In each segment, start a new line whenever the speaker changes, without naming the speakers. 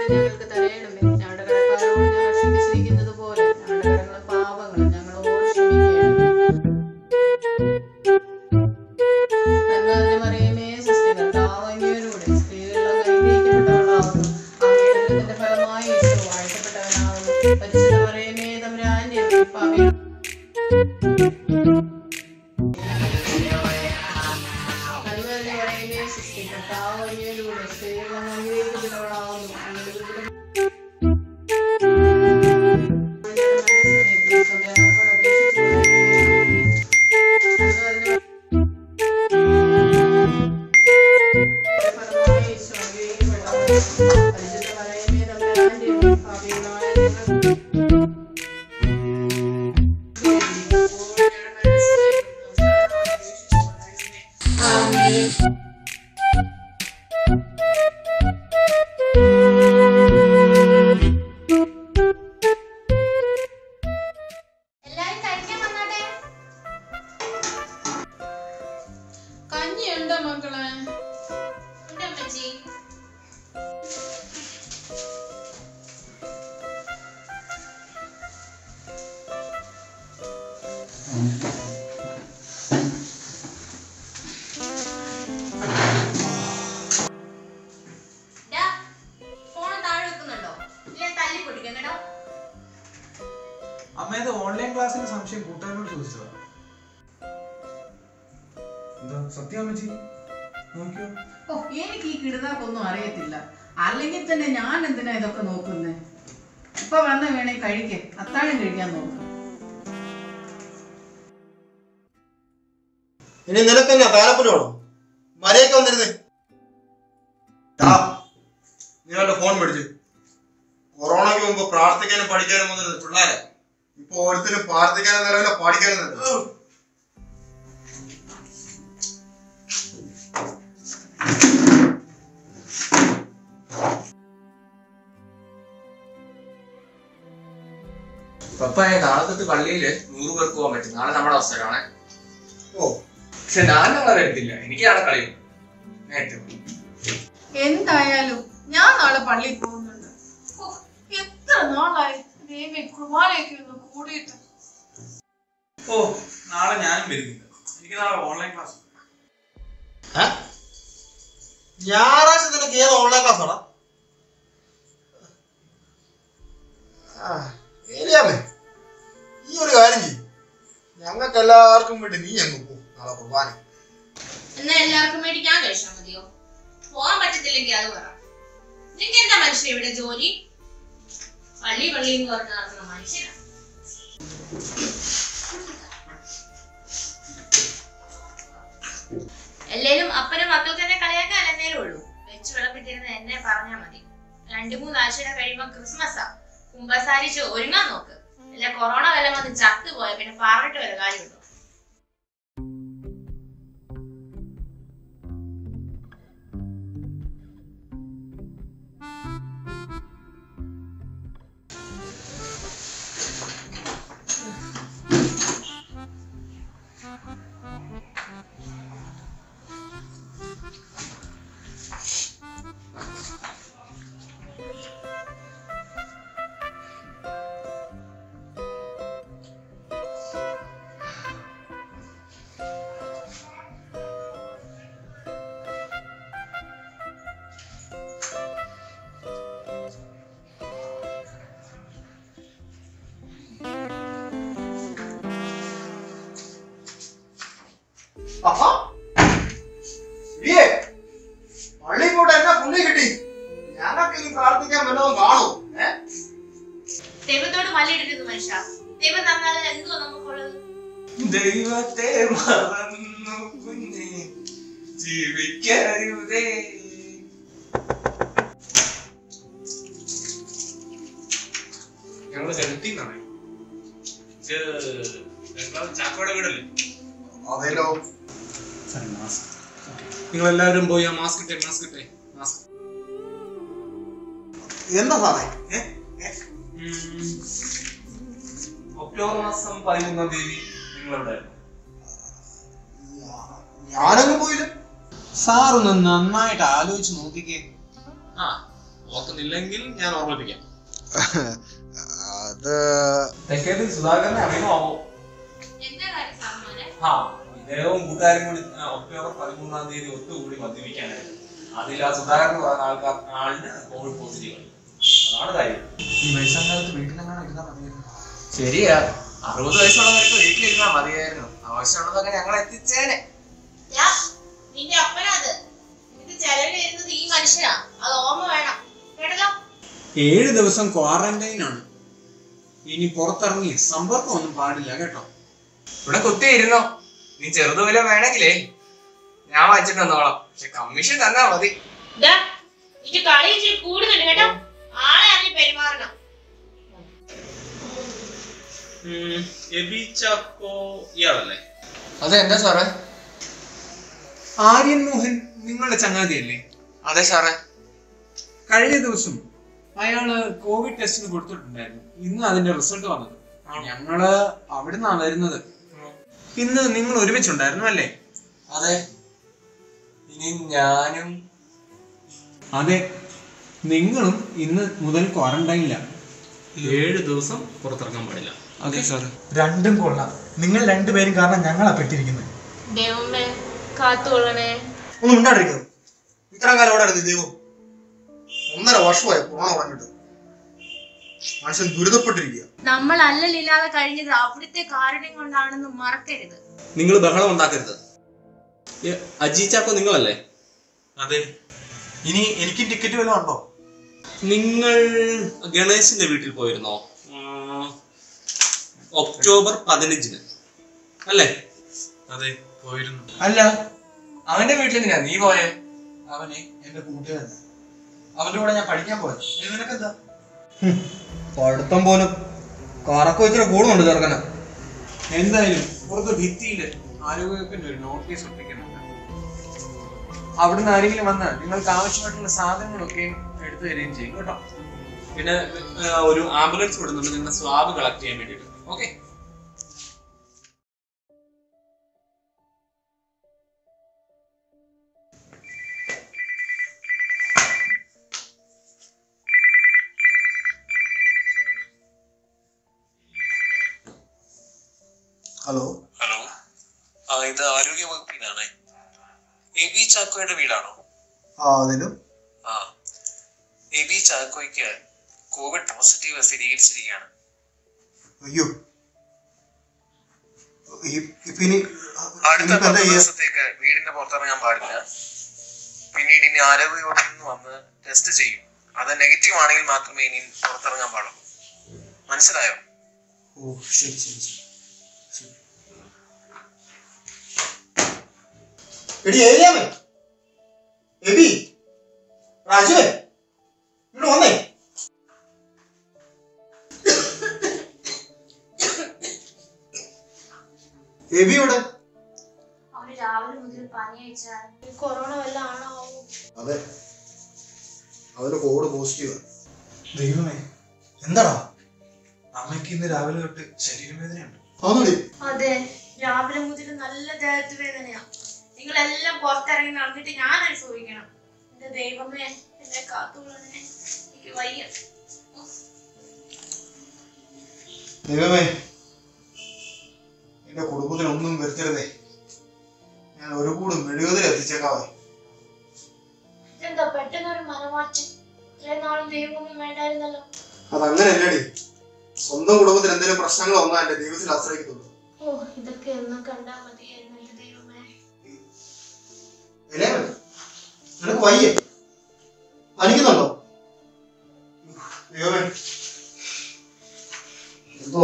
ഞങ്ങൾക്ക് തരയണമേ. ഞങ്ങളുടെ കടക്കാരോട് ഞങ്ങൾ ക്ഷമിച്ചിരിക്കുന്നത് പോലെ ഞങ്ങളുടെ കടങ്ങളും പാപങ്ങളും ഞങ്ങളോട് ക്ഷമിക്കണമേ. നന്മ മറിയമേ സ്വസ്തി, കർത്താവ് അങ്ങയോടുകൂടെ സ്ത്രീകളിൽ അനുഗ്രഹിക്കപ്പെട്ടവളാകുന്നു. അങ്ങയുടെ ഉദരത്തിന്റെ ഫലമായി ഈശോ വാഴ്ത്തപ്പെട്ടവനാകുന്നു. പരിശുദ്ധ മറിയമേ തമ്പുരാന്റെ അമ്മേ, പാപികളായ
അമ്മേത് ഓൺലൈൻ ക്ലാസ്സിന്റെ സംശയം കൂട്ടുകാരോട് ചോദിച്ചതാ. എന്താ സത്യം അമ്മച്ചി? നോക്കിയോ?
ഓ, എനിക്ക് ഈ കിടുതാക്കൊന്നും അറിയത്തില്ല. അല്ലെങ്കിൽ തന്നെ ഞാൻ എന്തിനാ ഇതൊക്കെ നോക്കുന്നേ? ഇപ്പൊ വന്ന വേണേ കഴിക്കേ, അത്താഴം കഴിക്കാൻ നോക്ക്.
ഇനി നിനക്കെന്നാ പാലപ്പുരമാണോ? മരയൊക്കെ വന്നിരുന്നേ. നീ അവന്റെ ഫോൺ മേടിച്ചു. കൊറോണയ്ക്ക് മുമ്പ് പ്രാർത്ഥിക്കാനും പഠിക്കാനും വന്നിരുന്നത് പിള്ളേരെ. ഇപ്പൊ ഓരോരുത്തരും പ്രാർത്ഥിക്കാനും നേരമില്ല, പഠിക്കാനും നേരം.
പപ്പായ നാളത്തെ പള്ളിയില് 100 പേർക്ക് പോകാൻ പറ്റും. നാളെ നമ്മുടെ അവസരമാണ്.
ഓ,
പക്ഷെ ഞാനങ്ങനെ എടുത്തില്ല. എനിക്ക് നാളെ കളി.
എന്തായാലും ഞാൻ നാളെ പള്ളിയിൽ പോകുന്നുണ്ട്. എത്ര നാളായി കുർബാനയൊക്കെ ഒന്ന് കൂടിയിട്ട്.
ഓ, നാളെ ഞാനും വരുന്നില്ല. എനിക്ക് നാളെ ഓൺലൈൻ ക്ലാസ്.
ഞായറാഴ്ച നിനക്ക് ഏത് ഓൺലൈൻ ക്ലാസ് ആണോ? ഏരിയാമേ, ഈ ഒരു കാര്യം ചെയ്യും. ഞങ്ങൾക്ക് എല്ലാവർക്കും വേണ്ടി നീ അങ്ങ് പോകും നാളെ കുർബാന.
എന്നാ എല്ലാവർക്കും വേണ്ടി ഞാൻ കഴിച്ചാൽ മതിയോ? പോകാൻ പറ്റത്തില്ലെങ്കിൽ അത് പറ. നിങ്ങൾക്ക് എന്താ മനുഷ്യൻ ഇവിടെ ജോലി? പള്ളി പള്ളി എന്ന് പറഞ്ഞ് നടക്കുന്ന മനുഷ്യനാണ്. എല്ലാരും അപ്പനും മക്കൾക്ക് തന്നെ കളിയാക്കാൻ എന്നേലും ഉള്ളൂ. വെച്ച് വിളപ്പിട്ടിരുന്ന എന്നെ പറഞ്ഞാ മതി. 2-3 ആഴ്ചയുടെ കഴിയുമ്പോ ക്രിസ്മസാ. കുമ്പസാരിച്ച് ഒരുങ്ങാൻ നോക്ക്. അല്ല കൊറോണ വല്ലം വന്ന് ചത്തുപോയ പിന്നെ പറഞ്ഞിട്ട് വല്ല കാര്യമുണ്ടോ?
പള്ളി കൂടെ എന്നാ പുള്ളി കിട്ടി. ഞങ്ങൾക്ക് ഇനി പ്രാർത്ഥിക്കാൻ വല്ലതും കാണോ?
ദൈവത്തോട് മല്ലിടരുത് മനുഷ്യ. ദൈവം തന്നാൽ എന്തുവാ നമുക്കുള്ളത്?
ദൈവത്തെ മറന്നു കുഞ്ഞേ ജീവിക്കരുതേ. ഞങ്ങള് സെലക്ടീന്നാണ്. ചാക്കോടെ വീടല്ലേ?
അതേലോ.
നിങ്ങൾ എല്ലാവരും പോയി ആ മാസ്ക് ഇട്ടേ. മാസ്ക്
എന്താ സാറേ?
ഒക്ടോബർ മാസം 11-ാം തീയതി നിങ്ങളെവിടെ?
ഞാനങ്ങ് പോയില്ല.
സാറൊന്ന് നന്നായിട്ട് ആലോചിച്ച് നോക്കിക്കേ.
ഓർക്കുന്നില്ലെങ്കിൽ ഞാൻ ഓർമ്മിപ്പിക്കാം.
അത്
തെക്കേതിൽ സുധാകരനെ അറിയുമാവോ? ആ, ഇദ്ദേഹവും കൂട്ടുകാരും കൂടി ഒക്ടോബർ 13-ാം തീയതി ഒത്തുകൂടി മദ്യപിക്കാനായിരുന്നു. അതിൽ ആ സുധാകരൻ പറഞ്ഞ ആളിന് കോവിഡ് പോസിറ്റീവ്. അതാണ് കാര്യം. ഈ വയസ്സാകാലത്ത് വീട്ടിലെങ്ങാനും ഇരുന്നാൽ മതിയായിരുന്നു. ശരിയാ, 60 വയസ്സുള്ളവർക്ക് വീട്ടിലിരുന്നാൽ മതിയായിരുന്നു. ആവശ്യമുള്ളതൊക്കെ ഞങ്ങൾ എത്തിച്ചേനെ.
നിന്റെ അപ്പനത് ചെലവിൽ ഇരുന്നത് ഈ മനുഷ്യനാ, അത് ഓർമ്മ വേണം കേട്ടല്ലോ.
7 ദിവസം ക്വാറന്റൈനാണ്. ഇനി പുറത്തിറങ്ങി സമ്പർക്കം ഒന്നും പാടില്ല കേട്ടോ. ഇവിടെ കുത്തിയിരുന്നോ? നീ ചെറുതുപോലെ വേണമെങ്കിലേ ഞാൻ വായിച്ചിട്ട് വന്നോളാം. പക്ഷെ കമ്മീഷൻ തന്നാ മതി.
എനിക്ക് കളി ഇച്ചിരി കൂടുന്നുണ്ട് കേട്ടോ. ആളെ അറിഞ്ഞ് പെരുമാറണം.
ഇയാളല്ലേ?
അതെ, എന്താ സാറേ? ആര്യൻ മോഹൻ നിങ്ങളുടെ ചങ്ങാതിയല്ലേ? അതെ സാറേ. കഴിഞ്ഞ ദിവസം അയാള് കോവിഡ് ടെസ്റ്റിന് കൊടുത്തിട്ടുണ്ടായിരുന്നു. ഇന്ന് അതിന്റെ റിസൾട്ട് വന്നത്. ഞങ്ങള് അവിടുന്നാ വരുന്നത്. ഇന്ന് നിങ്ങൾ ഒരുമിച്ചുണ്ടായിരുന്നു അല്ലേ? അതെ. ഇനി ഞാനും. അതെ, നിങ്ങളും ഇന്ന് മുതൽ ക്വാറന്റൈനിലാണ്.
7 ദിവസം പുറത്തിറങ്ങാൻ പാടില്ല.
അതെ സാറ്.
രണ്ടും കൊള്ളാം. നിങ്ങൾ രണ്ടുപേരും കാരണം ഞങ്ങളാ പെട്ടിരിക്കുന്നത്.
ദൈവമേ കാത്തുകൊള്ളണേ.
ഒന്നും ഉണ്ടായിരിക്കും. ഇത്രയും കാലം അവിടെ ദൈവം 1.5 വർഷമായി കൊറോണ പറഞ്ഞിട്ട്. മനുഷ്യൻ ദുരിതപ്പെട്ടിരിക്കുക.
നമ്മൾ അല്ലലില്ലാതെ കഴിഞ്ഞത് അവിടുത്തെ കാരുണ്യം കൊണ്ടാണെന്ന് മറക്കരുത്.
നിങ്ങൾ ബഹളം ഉണ്ടാക്കരുത്. അജീച്ചാക്കോ നിങ്ങളല്ലേ?
അതെ. ഇനി എനിക്ക് ടിക്കറ്റ് വല്ലതും ഉണ്ടോ?
നിങ്ങൾ ഗണേശിന്റെ വീട്ടിൽ പോയിരുന്നോ? ഒക്ടോബർ 15-ന് അല്ലേ?
അതെ, പോയിരുന്നു.
അല്ല, അവന്റെ വീട്ടിൽ നിന്നാ നീ പോയെ?
അവനെ എന്റെ കൂട്ടുകാരൻ, അവന്റെ കൂടെ ഞാൻ പഠിക്കാൻ പോയത്. നിനക്കെന്താ പഠിത്തം പോലും കറക്കം വെച്ചിട്ട് കൂടുന്നുണ്ട് ചെറുക്കന്.
എന്തായാലും പുറത്ത് ഭിത്തിയില് ആരോഗ്യവകുപ്പിന്റെ ഒരു നോട്ടീസ് ഒട്ടിക്കുന്നുണ്ട്. അവിടുന്ന് ആരെങ്കിലും വന്ന് നിങ്ങൾക്ക് ആവശ്യമായിട്ടുള്ള സാധനങ്ങളൊക്കെ എടുത്തു തരികയും ചെയ്യും കേട്ടോ.
പിന്നെ ഒരു ആംബുലൻസ് വിടുന്നുണ്ട് നിങ്ങളുടെ സ്വാബ് കളക്ട് ചെയ്യാൻ വേണ്ടിട്ട്. ഓക്കെ.
ഹലോ
ഹലോ, ഇത് ആരോഗ്യ വകുപ്പിനാണേ. എബി ചാക്കോയുടെ വീടാണോ?
അതിലും
എബി ചാക്കോയ്ക്ക് കോവിഡ് പോസിറ്റീവ് സ്ഥിരീകരിച്ചിരിക്കുകയാണ്.
അയ്യോ,
അടുത്ത 10 ദിവസത്തേക്ക് വീടിന്റെ പുറത്തിറങ്ങാൻ പാടില്ല. പിന്നീട് ഇനി ആരോഗ്യ വകുപ്പിൽ നിന്ന് വന്ന് ടെസ്റ്റ് ചെയ്യും. അത് നെഗറ്റീവ് ആണെങ്കിൽ മാത്രമേ ഇനി പുറത്തിറങ്ങാൻ പാടുള്ളൂ. മനസ്സിലായോ?
ഓ ശരി ശരി ശരി. എടി ഏരിയാമേ, എബി, രാജുവേ, ഇങ്ങോട്ട് വന്നേ. എബിയോടെ?
അവന് രാവിലെ മുതൽ പനി അയച്ചാൽ കൊറോണ വല്ല ആണോ?
അതെ, അവന് കോവിഡ് പോസിറ്റീവ്.
ദൈവമേ, എന്താടാ അമ്മയ്ക്ക് ഇന്ന് രാവിലെ തൊട്ട് ശരീരവേദനയുണ്ട്?
അതെ, രാവിലെ മുതൽ നല്ല ദേഹത്ത് വേദനയാ. നിങ്ങളെല്ലാം പുറത്തിറങ്ങി നടന്നിട്ട് ഞാൻ അനുഭവിക്കണം. എന്റെ ദൈവമേ, എന്നെ കാത്തുകൊള്ളണേ. എനിക്ക് വയ്യ.
ദൈവമേ, എന്റെ കുടുംബത്തിനൊന്നും വരുത്തരുതേ. ഞാൻ ഒരു കൂടും മെഴുകുതിരി എത്തിച്ചേക്കാവേ.
എന്താ പെട്ടെന്നൊരു മനമാറ്റം? ഇത്രയും നാളും ദൈവമൊന്നും വേണ്ടായിരുന്നല്ലോ.
അതങ്ങനെയല്ലടി. സ്വന്തം കുടുംബത്തിൽ എന്തെങ്കിലും പ്രശ്നങ്ങൾ വന്നാൽ എന്റെ ദൈവത്തിൽ ആശ്രയിക്കുന്നുള്ളൂ.
ഓ, ഇതൊക്കെ എന്നും കണ്ടാ മതിയായിരുന്നു എന്റെ ദൈവമേ.
നിനക്ക് വയ്യേ? പനിക്കുന്നുണ്ടോ? ദൈവമേ, എന്തോ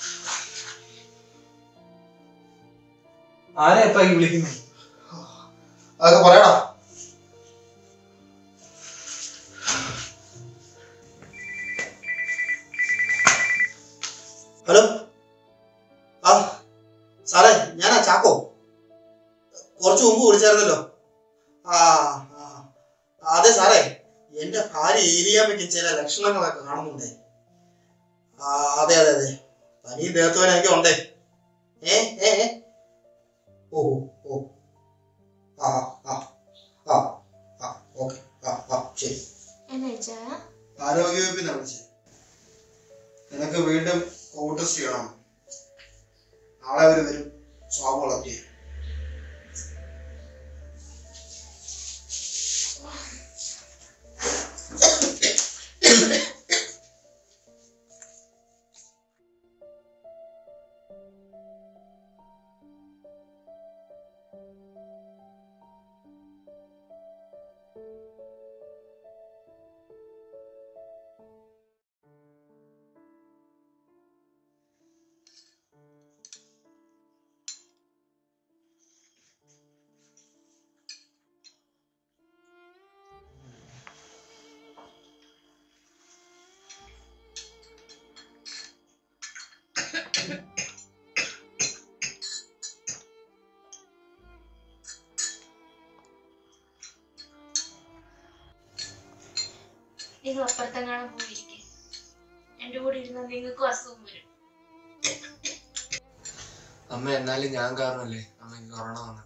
ആരാ ഇപ്പൊ ഈ വിളിക്കുന്നേ?
അതൊക്കെ പറയടാ. ഹലോ, ആ സാറേ, ഞാനാ ചാക്കോ. കുറച്ചു മുമ്പ് വിളിച്ചായിരുന്നല്ലോ. അതെ സാറേ, എന്റെ ഭാര്യ ഏരിയാമ്മയ്ക്ക് ചില ലക്ഷണങ്ങളൊക്കെ കാണുന്നുണ്ടേ. അതെ അതെ അതെ, പനിയും ദേഹത്തുവനൊക്കെ ഉണ്ടേ. ഓ ഓ ഓക്കെ, ശരി.
എന്നുവെച്ചാ
നിനക്ക് വീണ്ടും കോവിഡ് ടെസ്റ്റ് ചെയ്യണം. നാളെ അവർ വരും, സ്വാബ് കളക്ട് ചെയ്യും.
നിങ്ങൾ അപ്പുറത്തെങ്ങാനും പോയിരിക്കും. എന്റെ കൂടെ ഇരുന്ന നിങ്ങൾക്കും അസുഖം വരും.
അമ്മ എന്നാലും ഞാൻ കാരണമല്ലേ അമ്മയ്ക്ക് കൊറോണ വന്നത്.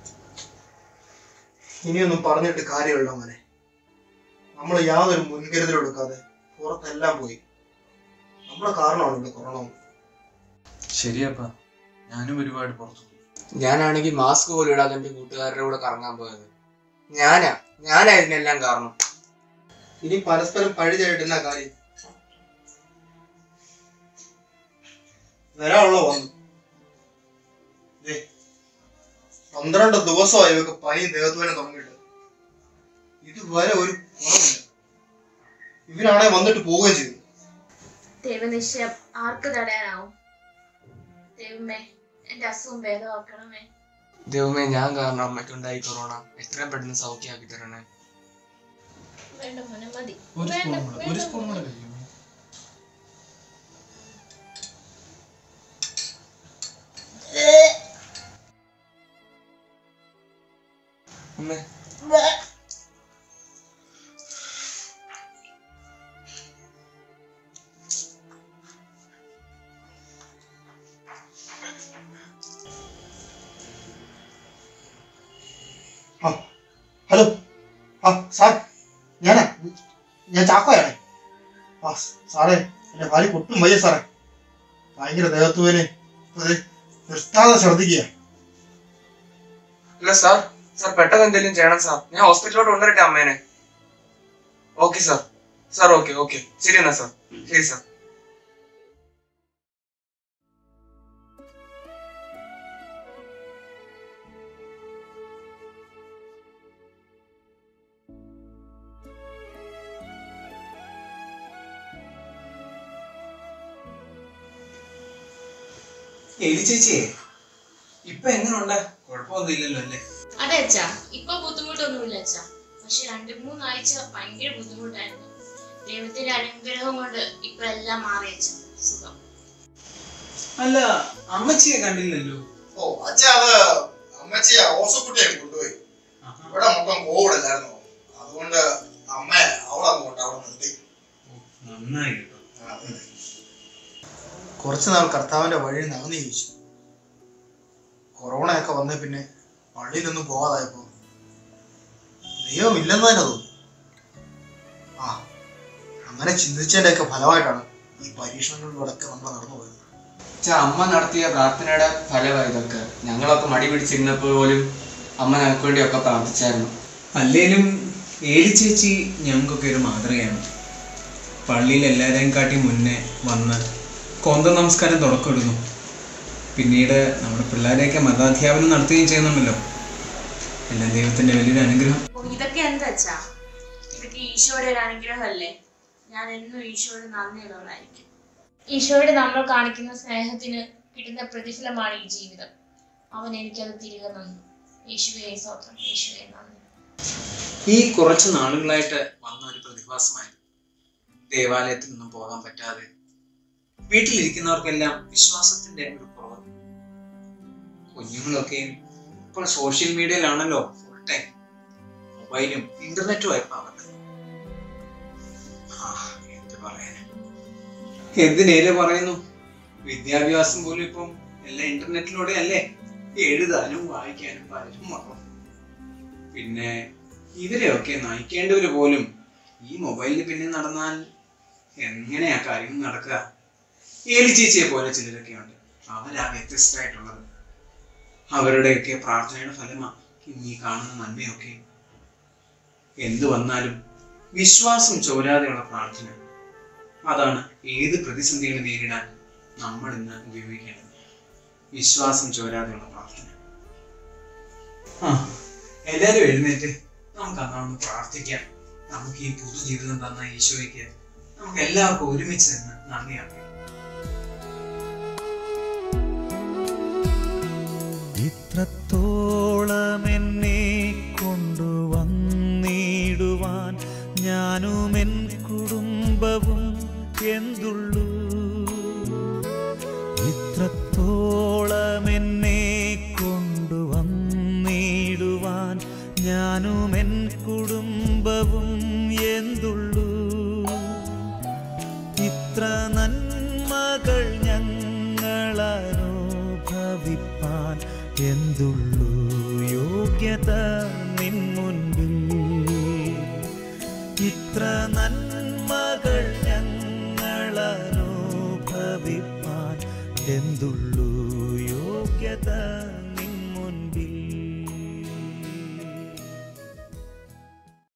ഇനിയൊന്നും പറഞ്ഞിട്ട് കാര്യമുള്ള മോനെ. നമ്മൾ യാതൊരു മുൻകരുതലും എടുക്കാതെ പുറത്തെല്ലാം പോയി. നമ്മളെ കാരണമാണ് കൊറോണ.
ശരിയപ്പാ, ഞാനും ഒരുപാട് പുറത്തു പോയി.
ഞാനാണെങ്കിൽ മാസ്ക് പോലും ഇടാതെ എന്റെ കൂട്ടുകാരുടെ കൂടെ കറങ്ങാൻ പോയത്. ഞാനാ ഇതിനെല്ലാം കാരണം.
ഇനി പരസ്പരം പഴിചായിട്ടില്ല കാര്യം. വരാനുള്ള വന്നു. 12 ദിവസമായി ഇവർക്ക് പനി ദേഹത്തുവേന തുടങ്ങിയിട്ട്. ഇതുവരെ ഒരു കുറവില്ല. ഇവരാണെ വന്നിട്ട് പോവുകയും ചെയ്തു.
ദൈവനിശ്ചയം ആർക്ക് തടയാനാവും? ദൈവമേ, എന്റെ അസുഖം ഭേദമാക്കണമേ.
ദൈവമേ, ഞാൻ കാരണം അമ്മയ്ക്കുണ്ടായി കൊറോണ. എത്രയും പെട്ടെന്ന് സൗഖ്യമാക്കി തരണേ.
വേണ്ട മോനെ, മതി.
ഒരു സ്പൂൺ കൂടെ കഴിക്കും.
അമ്മേ,
ഹലോ. സാർ, ഞാൻ ചാക്കോയാണ്. സാറേ, എന്റെ ഭാര്യ പൊട്ടും വയ്യ സാറേ. ഭയങ്കര ദേഹത്തുവേനെ നിർത്താതെ ഛർദിക്കുക.
അല്ല സാർ, പെട്ടെന്ന് എന്തെങ്കിലും ചെയ്യണം സാർ. ഞാൻ ഹോസ്പിറ്റലിലോട്ട് കൊണ്ടുവരട്ടെ അമ്മേനെ? ഓക്കെ സാർ, ഓക്കെ ശരി എന്നാ സാർ. ശരി സാർ.
എലി ചേച്ചിയെ ഇപ്പൊ എങ്ങനെയുണ്ട്? കുഴപ്പമൊന്നുമില്ലല്ലോ അല്ലേ?
അതെ അച്ഛാ, ഇപ്പൊ ബുദ്ധിമുട്ടൊന്നുമില്ല അച്ഛാ. പക്ഷെ 2-3 ആഴ്ച ഭയങ്കര ബുദ്ധിമുട്ടായിരുന്നു. ദൈവത്തിന്റെ അനുഗ്രഹം കൊണ്ട് ഇപ്പൊ എല്ലാം മാറി അച്ഛാ. സുഖം.
അല്ല, അമ്മച്ചിയെ കണ്ടില്ലല്ലോ.
അച്ഛാ, അത് അമ്മച്ചിയെ ഹോസ്പിറ്റലിൽ കൊണ്ടുപോയി. ഇവിടെ മൊത്തം കോവിഡ് അല്ലായിരുന്നു. അതുകൊണ്ട് അമ്മ അവളങ്ങോട്ട് അവിടെ നിർത്തി.
നന്നായി.
കുറച്ചു നാൾ കർത്താവിന്റെ വഴി നടന്നു ചോദിച്ചു. കൊറോണയൊക്കെ വന്നേ പിന്നെ പള്ളിയിലൊന്നും പോകാതായപ്പോ ദൈവം ഇല്ലെന്ന് തന്നെ തോന്നുന്നു. അങ്ങനെ ചിന്തിച്ചതിന്റെ ഒക്കെ ഫലമായിട്ടാണ് ഈ പരീക്ഷണങ്ങളിലൂടെയൊക്കെ നമ്മൾ നടന്നു പോയത്.
അമ്മ നടത്തിയ പ്രാർത്ഥനയുടെ ഫലമായി ഇതൊക്കെ. ഞങ്ങളൊക്കെ മടി പിടിച്ചിരുന്നപ്പോൾ പോലും അമ്മ ഞങ്ങൾക്ക് വേണ്ടിയൊക്കെ പ്രാർത്ഥിച്ചായിരുന്നു.
അല്ലേലും ഏലി ചേച്ചി ഞങ്ങൾക്കൊക്കെ ഒരു മാതൃകയാണ്. പള്ളിയിൽ എല്ലാവരെയും കാട്ടി മുന്നേ വന്ന് കൊന്ത നമസ്കാരം തുടക്കമിടുന്നു. പിന്നീട് നമ്മുടെ പിള്ളേരെയൊക്കെ മതാധ്യാപനം നടത്തുകയും ചെയ്യുന്നുണ്ടല്ലോ. എല്ലാം ദൈവത്തിന്റെ വലിയൊരു അനുഗ്രഹം.
ഇതൊക്കെ എന്താ അച്ഛാ? ഇതൊക്കെ ഈശോയുടെ ഒരു അനുഗ്രഹമല്ലേ? ഞാൻ എന്നും ഈശോയോട് നന്ദിയുള്ളവളായിരിക്കും. ഈശോയോട് നമ്മൾ കാണിക്കുന്ന സ്നേഹത്തിന് കിട്ടുന്ന പ്രതിഫലമാണ് ഈ ജീവിതം. അവൻ എനിക്കത് തിരികെ തന്നു. യേശുവേ സ്തോത്രം, യേശുവേ നന്ദി.
ഈ കുറച്ച് നാളുകളായിട്ട് വന്ന ഒരു പ്രതിഭാസമായിരുന്നു. ദേവാലയത്തിൽ നിന്നും പോകാൻ പറ്റാതെ വീട്ടിലിരിക്കുന്നവർക്കെല്ലാം വിശ്വാസത്തിന്റെ ഒരു കുറവ്. കുഞ്ഞുങ്ങളൊക്കെയും ഇപ്പോൾ സോഷ്യൽ മീഡിയയിലാണല്ലോ ഫുൾ ടൈം. മൊബൈലും ഇന്റർനെറ്റും ആയപ്പോ അവർക്ക് എന്ത് പറയാന്, എന്തിനേരെ പറയുന്നു. വിദ്യാഭ്യാസം പോലും ഇപ്പം എല്ലാം ഇന്റർനെറ്റിലൂടെ അല്ലേ. എഴുതാനും വായിക്കാനും പലരും മറന്നു. പിന്നെ ഇവരെയൊക്കെ നയിക്കേണ്ടവര് പോലും ഈ മൊബൈലിന് പിന്നെ നടന്നാൽ എങ്ങനെയാ കാര്യങ്ങൾ നടക്കുക? ഏലി ചേച്ചിയെ പോലെ ചിലരൊക്കെയുണ്ട്. അവരാ വ്യത്യസ്തരായിട്ടുള്ളത്. അവരുടെയൊക്കെ പ്രാർത്ഥനയുടെ ഫലമാണ് ഇന്നീ കാണുന്ന നന്മയൊക്കെ. എന്തു വന്നാലും വിശ്വാസം ചോരാതെയുള്ള പ്രാർത്ഥന, അതാണ് ഏത് പ്രതിസന്ധികളും നേരിടാൻ നമ്മൾ ഇന്ന് ഉപയോഗിക്കേണ്ടത്. വിശ്വാസം ചോരാതെയുള്ള പ്രാർത്ഥന. എല്ലാവരും എഴുന്നേറ്റ് നമുക്ക് അന്നാണ് പ്രാർത്ഥിക്കാം. നമുക്ക് ഈ പുതുജീവിതം തന്ന ഈശോയ്ക്ക് നമുക്ക് എല്ലാവർക്കും ഒരുമിച്ച് നിന്ന് നന്ദി അർപ്പിക്കാം.
ഇത്രത്തോളം എന്നെ കൊണ്ടുവന്നിടുവാൻ ഞാനും എൻ കുടുംബവും എന്തുള്ളൂ. ഇത്രത്തോളം എന്നെ കൊണ്ടുവന്നിടുവാൻ ഞാനും എൻ കുടുംബവും എന്തുള്ളൂ. ഇത്ര നന്മകൾ ഞങ്ങളനുഭവിപ്പാൻ എന്തുള്ളൂ യോഗ്യത നിൻ മുൻപിൽ. ഇത്ര നന്മകൾ ഞങ്ങളനുഭവിപ്പാൻ എന്തുള്ളൂ യോഗ്യത